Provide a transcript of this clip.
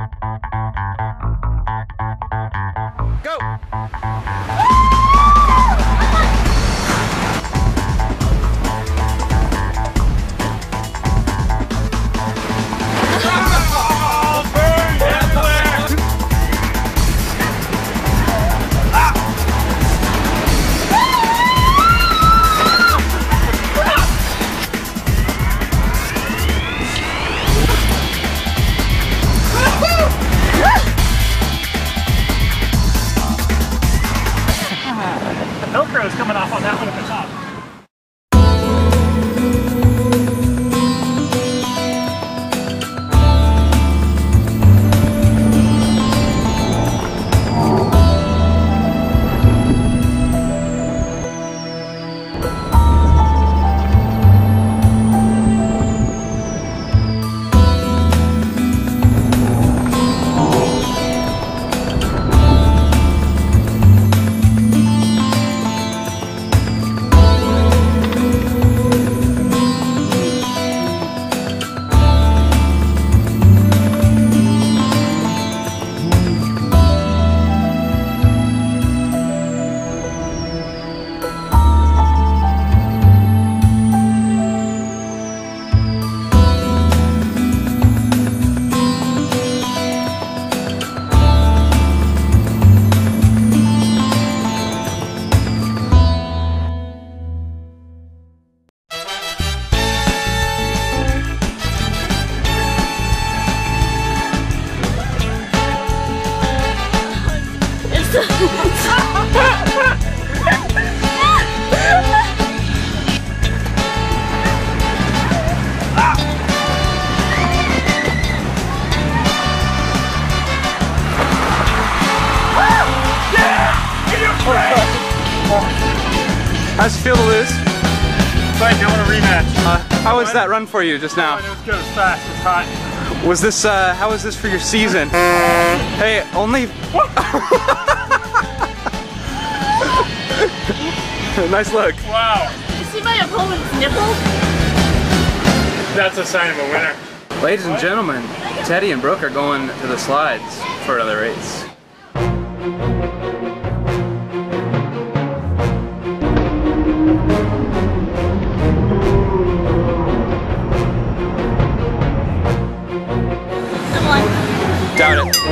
Go! Velcro is coming off on that one at the top. How's it feel to lose? It's like I want a rematch. How was that run for you just now? It was good, it was fast, it was hot. Was this, how was this for your season? Hey, only... Nice look. Wow. You see my opponent's nipple? That's a sign of a winner. Ladies and gentlemen, Teddy and Brooke are going to the slides for another race. Doubt it.